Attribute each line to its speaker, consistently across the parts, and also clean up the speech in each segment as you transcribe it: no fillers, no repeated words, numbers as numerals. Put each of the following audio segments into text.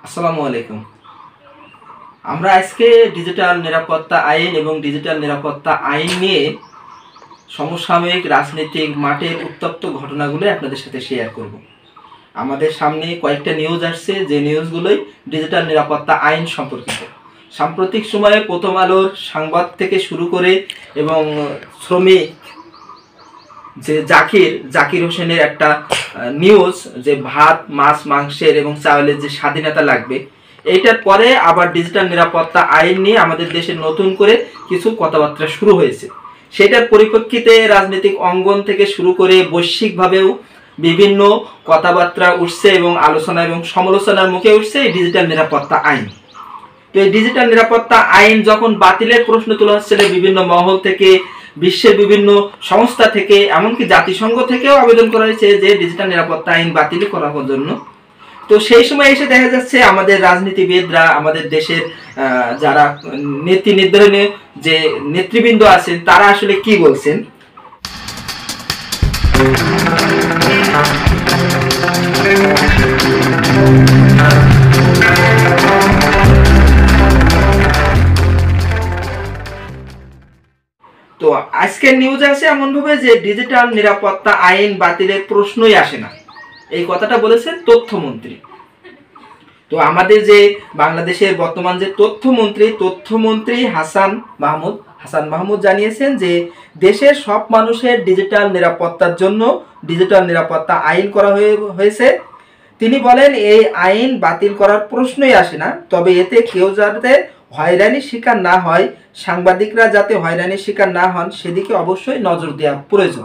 Speaker 1: আসসালামু আলাইকুম। আমরা আজকে ডিজিটাল নিরাপত্তা আইন এবং ডিজিটাল নিরাপত্তা আইন নিয়ে সমসাময়িক রাজনৈতিক মাঠের উত্তপ্ত ঘটনাগুলো আপনাদের সাথে শেয়ার করব। আমাদের সামনে কয়েকটা নিউজ আসছে, যে নিউজগুলোই ডিজিটাল নিরাপত্তা আইন সম্পর্কিত। সাম্প্রতিক সময়ে প্রথম আলোর সংবাদ থেকে শুরু করে এবং শ্রমিক যে জাকির হোসেনের একটা নিউজ, যে ভাত মাছ মাংসের এবং চাউলের যে স্বাধীনতা লাগবে, এইটার পরে আবার ডিজিটাল নিরাপত্তা আইন নিয়ে আমাদের দেশে নতুন করে কিছু কথাবার্তা শুরু হয়েছে। সেটার পরিপ্রেক্ষিতে রাজনৈতিক অঙ্গন থেকে শুরু করে বৈশ্বিকভাবেও বিভিন্ন কথাবার্তা উঠছে এবং আলোচনা এবং সমালোচনার মুখে উঠছে এই ডিজিটাল নিরাপত্তা আইন। তো এই ডিজিটাল নিরাপত্তা আইন যখন বাতিলের প্রশ্ন তোলা হচ্ছিল বিভিন্ন মহল থেকে, বিশ্বের বিভিন্ন সংস্থা থেকে, এমনকি জাতিসংঘ থেকেও আবেদন করা হয়েছে যে ডিজিটাল নিরাপত্তা আইন বাতিল করার জন্য। তো সেই সময় এসে দেখা যাচ্ছে আমাদের রাজনীতিবিদরা, আমাদের দেশের যারা নীতি নির্ধারণে যে নেতৃবৃন্দ আছেন, তারা আসলে কি বলছেন। তো আজকের নিউজ আছে এমনভাবে যে ডিজিটাল নিরাপত্তা আইন বাতিলের প্রশ্নই আসে না, এই কথাটা বলেছেন তথ্যমন্ত্রী। তো আমাদের যে বাংলাদেশের বর্তমান যে তথ্যমন্ত্রী হাসান মাহমুদ জানিয়েছেন যে দেশের সব মানুষের ডিজিটাল নিরাপত্তার জন্য ডিজিটাল নিরাপত্তা আইন করা হয়েছে। তিনি বলেন এই আইন বাতিল করার প্রশ্নই আসে না, তবে এতে কেউ যাতে হয়রানির শিকার না হয়, সাংবাদিকরা যাতে হয়রানির শিকার না হন, সেদিকে অবশ্যই নজর দেওয়া প্রয়োজন।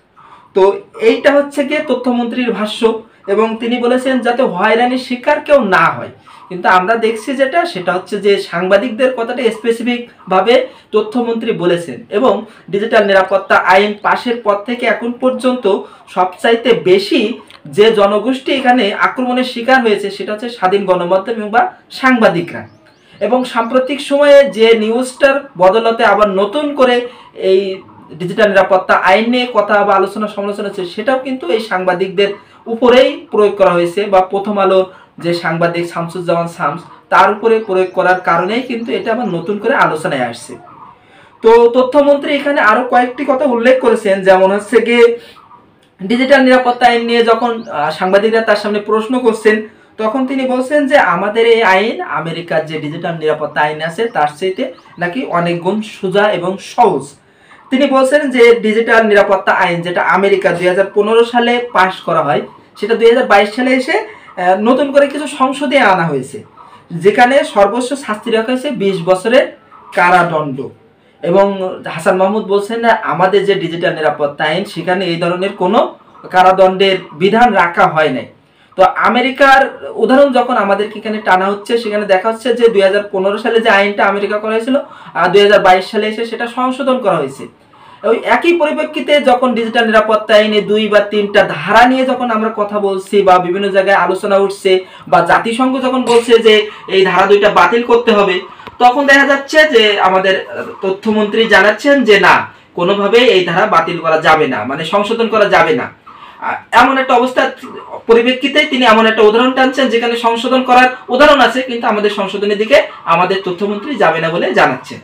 Speaker 1: তো এইটা হচ্ছে গিয়ে তথ্যমন্ত্রীর ভাষ্য, এবং তিনি বলেছেন যাতে হয়রানির শিকার কেউ না হয়। কিন্তু আমরা দেখছি সেটা হচ্ছে যে সাংবাদিকদের কথাটা স্পেসিফিকভাবে তথ্যমন্ত্রী বলেছেন। এবং ডিজিটাল নিরাপত্তা আইন পাশের পর থেকে এখন পর্যন্ত সবচাইতে বেশি যে জনগোষ্ঠী এখানে আক্রমণের শিকার হয়েছে সেটা হচ্ছে স্বাধীন গণমাধ্যম বা সাংবাদিকরা। এবং সাম্প্রতিক সময়ে যে নিউজটার বদলতে আবার নতুন করে এই ডিজিটাল নিরাপত্তা আইন নিয়ে কথা বা আলোচনা সমালোচনা হচ্ছে, সেটাও কিন্তু এই সাংবাদিকদের উপরেই প্রয়োগ করা হয়েছে, বা প্রথম আলো যে সাংবাদিক শামসুজ্জামান শামস, তার উপরে প্রয়োগ করার কারণেই কিন্তু এটা আবার নতুন করে আলোচনায় আসছে। তো তথ্যমন্ত্রী এখানে আরো কয়েকটি কথা উল্লেখ করেছেন, যেমন হচ্ছে গিয়ে ডিজিটাল নিরাপত্তা আইন নিয়ে যখন সাংবাদিকরা তার সামনে প্রশ্ন করছেন, তখন তিনি বলছেন যে আমাদের এই আইন আমেরিকার যে ডিজিটাল নিরাপত্তা আইন আছে তার চাইতে নাকি অনেক গুণ সোজা এবং সহজ। তিনি বলছেন যে ডিজিটাল নিরাপত্তা আইন যেটা আমেরিকা 2015 সালে পাশ করা হয়, সেটা 2022 সালে এসে নতুন করে কিছু সংশোধনে আনা হয়েছে, যেখানে সর্বোচ্চ শাস্তি রাখা হয়েছে 20 বছরের কারাদণ্ড। এবং হাসান মাহমুদ বলছেন না, আমাদের যে ডিজিটাল নিরাপত্তা আইন সেখানে এই ধরনের কোনো কারাদণ্ডের বিধান রাখা হয় নাই। তো আমেরিকার উদাহরণ যখন আমাদেরকে এখানে টানা হচ্ছে, সেখানে দেখা হচ্ছে যে 2015 সালে যে আইনটা আমেরিকা করা হয়েছিল, 2022 সালে এসে সেটা সংশোধন করা হয়েছে। ওই একই পরিপ্রেক্ষিতে যখন ডিজিটাল নিরাপত্তা আইনে 2 বা 3টা ধারা নিয়ে যখন আমরা কথা বলছি বা বিভিন্ন জায়গায় আলোচনা উঠছে, বা জাতিসংঘ যখন বলছে যে এই ধারা 2টা বাতিল করতে হবে, তখন দেখা যাচ্ছে যে আমাদের তথ্যমন্ত্রী জানাচ্ছেন যে না, কোনোভাবেই এই ধারা বাতিল করা যাবে না, মানে সংশোধন করা যাবে না। এমন একটা অবস্থার পরিপ্রেক্ষিতে তিনি এমন একটা উদাহরণ টানছেন যেখানে সংশোধন করার উদাহরণ আছে, কিন্তু আমাদের সংশোধনের দিকে আমাদের তথ্যমন্ত্রী যাবে না বলে জানাচ্ছেন।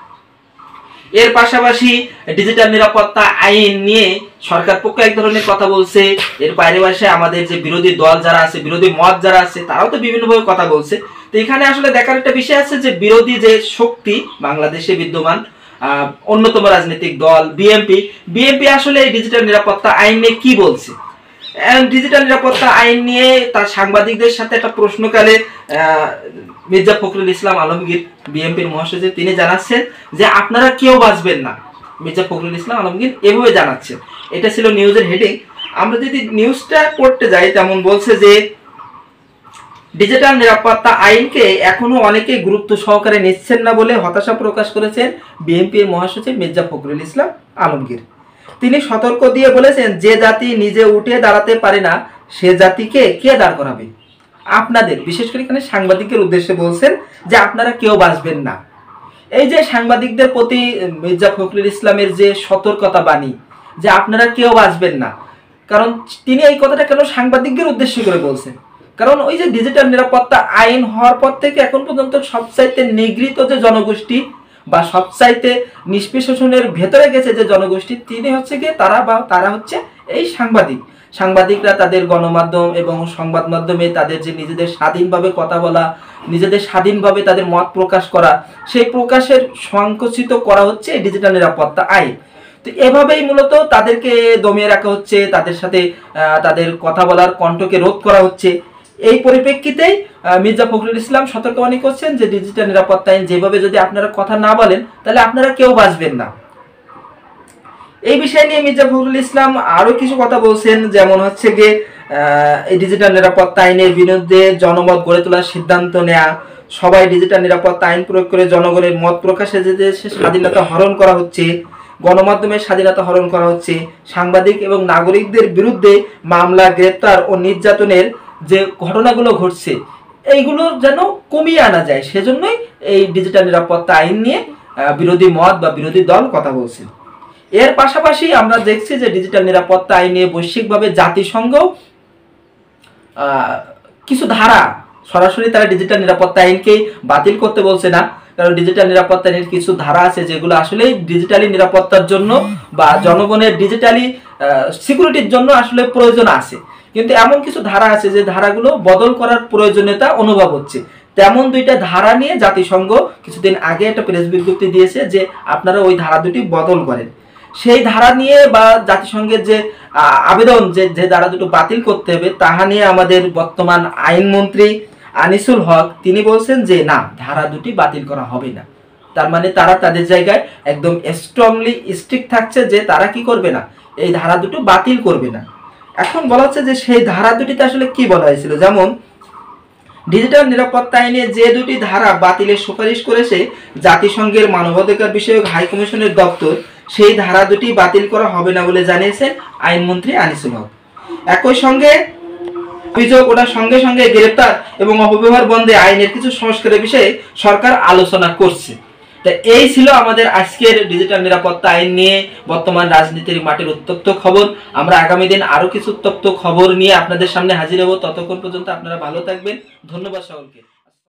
Speaker 1: এর পাশাপাশি ডিজিটাল নিরাপত্তা আইন নিয়ে সরকার পক্ষ এক ধরনের কথা বলছে, এর বাইরে আমাদের যে বিরোধী দল যারা আছে, বিরোধী মত যারা আছে, তারাও তো বিভিন্নভাবে কথা বলছে। তো এখানে আসলে দেখার একটা বিষয় আছে যে বিরোধী যে শক্তি বাংলাদেশে বিদ্যমান অন্যতম রাজনৈতিক দল বিএনপি আসলে এই ডিজিটাল নিরাপত্তা আইন নিয়ে কি বলছে। ডিজিটাল নিরাপত্তা আইন নিয়ে তার সাংবাদিকদের সাথে একটা প্রশ্নকালে মির্জা ফখরুল ইসলাম আলমগীর, বিএনপির মহাসচিব, তিনি জানাচ্ছেন যে আপনারা কেউ বাঁচবেন না। মির্জা ফখরুল ইসলাম আলমগীর এভাবে জানাচ্ছেন। এটা ছিল নিউজের হেডিং। আমরা যদি নিউজটা পড়তে যাই, তেমন বলছে যে ডিজিটাল নিরাপত্তা আইনকে এখনো অনেকে গুরুত্ব সহকারে নিচ্ছেন না বলে হতাশা প্রকাশ করেছেন বিএনপির মহাসচিব মির্জা ফখরুল ইসলাম আলমগীর। তিনি সতর্ক দিয়ে বলেছেন, যে জাতি নিজে উঠে দাঁড়াতে পারে না সে জাতিকে কে দাঁড় করাবে। আপনাদের, বিশেষ করে এখানে সাংবাদিকের উদ্দেশ্যে বলছেন যে আপনারা কেউ বাঁচবেন না। এই যে সাংবাদিকদের প্রতি মির্জা ফখরুল ইসলামের যে সতর্কতা বাণী যে আপনারা কেউ বাঁচবেন না, কারণ তিনি এই কথাটা কেন সাংবাদিকদের উদ্দেশ্য করে বলছেন, কারণ ওই যে ডিজিটাল নিরাপত্তা আইন হওয়ার পর থেকে এখন পর্যন্ত সবচাইতে নিগৃহীত যে জনগোষ্ঠী বা সবচাইতে নিষ্পেষণের ভেতরে গেছে যে জনগোষ্ঠী, তিনি হচ্ছে গিয়ে তারা হচ্ছে এই সাংবাদিকরা তাদের গণমাধ্যম এবং সংবাদ মাধ্যমে তাদের যে নিজেদের স্বাধীনভাবে কথা বলা, নিজেদের স্বাধীনভাবে তাদের মত প্রকাশ করা, সেই প্রকাশের সংকুচিত করা হচ্ছে এই ডিজিটাল নিরাপত্তা আইন। তো এভাবেই মূলত তাদেরকে দমিয়ে রাখা হচ্ছে, তাদের সাথে তাদের কথা বলার কণ্ঠকে রোধ করা হচ্ছে। এই পরিপ্রেক্ষিতেই মির্জা ফখরুল ইসলাম সতর্কবাণী করছেন যে ডিজিটাল নিরাপত্তা আইন যেভাবে যদি আপনারা কথা না বলেন তাহলে আপনারা কেউ বাঁচবেন না। এই বিষয় নিয়ে মির্জা ফখরুল ইসলাম আরো কিছু কথা বলছেন, যেমন হচ্ছে গিয়ে এই ডিজিটাল নিরাপত্তা আইনের বিরুদ্ধে জনমত গড়ে তোলার সিদ্ধান্ত নেয়া, সবাই ডিজিটাল নিরাপত্তা আইন প্রয়োগ করে জনগণের মত প্রকাশে যে স্বাধীনতা হরণ করা হচ্ছে, গণমাধ্যমের স্বাধীনতা হরণ করা হচ্ছে, সাংবাদিক এবং নাগরিকদের বিরুদ্ধে মামলা, গ্রেপ্তার ও নির্যাতনের যে ঘটনাগুলো ঘটছে এইগুলো যেন কমিয়ে আনা যায়, সেজন্যই এই ডিজিটাল নিরাপত্তা আইন নিয়ে বিরোধী মত বা বিরোধী দল কথা বলছে। এর পাশাপাশি আমরা দেখছি যে ডিজিটাল নিরাপত্তা আইন নিয়ে বৈশ্বিকভাবে জাতিসংঘ কিছু ধারা, সরাসরি তারা ডিজিটাল নিরাপত্তা আইনকেই বাতিল করতে বলছে না, কারণ ডিজিটাল নিরাপত্তা আইনের কিছু ধারা আছে যেগুলো আসলে ডিজিটালি নিরাপত্তার জন্য বা জনগণের ডিজিটালি সিকিউরিটির জন্য আসলে প্রয়োজন আছে, কিন্তু এমন কিছু ধারা আছে যে ধারাগুলো বদল করার প্রয়োজনীয়তা অনুভব হচ্ছে। তেমন দুইটা ধারা নিয়ে জাতিসংঘ কিছুদিন আগে একটা প্রেস বিজ্ঞপ্তি দিয়েছে যে আপনারা ওই ধারা দুটি বদল করেন। সেই ধারা নিয়ে বা জাতিসংঘের যে আবেদন যে ধারা দুটো বাতিল করতে হবে তাহা নিয়ে আমাদের বর্তমান আইনমন্ত্রী আনিসুল হক তিনি বলছেন যে না, ধারা দুটি বাতিল করা হবে না। তার মানে তারা তাদের জায়গায় একদম স্ট্রংলি স্ট্রিক্ট থাকছে যে তারা কি করবে না, এই ধারা দুটো বাতিল করবে না। এখন বলা হচ্ছে যে সেই ধারা দুটিতে আসলে কি বলা হয়েছিল, যেমন ডিজিটাল নিরাপত্তা আইনে যে দুটি ধারা বাতিলের সুপারিশ করেছে জাতিসংঘের মানবাধিকার বিষয়ক হাই কমিশনের দপ্তর, সেই ধারা দুটি বাতিল করা হবে না বলে জানিয়েছেন আইনমন্ত্রী আনিসুল হক। একই সঙ্গে অভিযোগ ওঠার সঙ্গে সঙ্গে গ্রেপ্তার এবং অপব্যবহার বন্ধে আইনের কিছু সংস্কারের বিষয়ে সরকার আলোচনা করছে। তা এই ছিল আমাদের আজকের ডিজিটাল নিরাপত্তা আইন নিয়ে বর্তমান রাজনীতির মাঠের উত্তপ্ত খবর। আমরা আগামী দিন আরো কিছু উত্তপ্ত খবর নিয়ে আপনাদের সামনে হাজির হব। ততক্ষণ পর্যন্ত আপনারা ভালো থাকবেন। ধন্যবাদ সকলকে।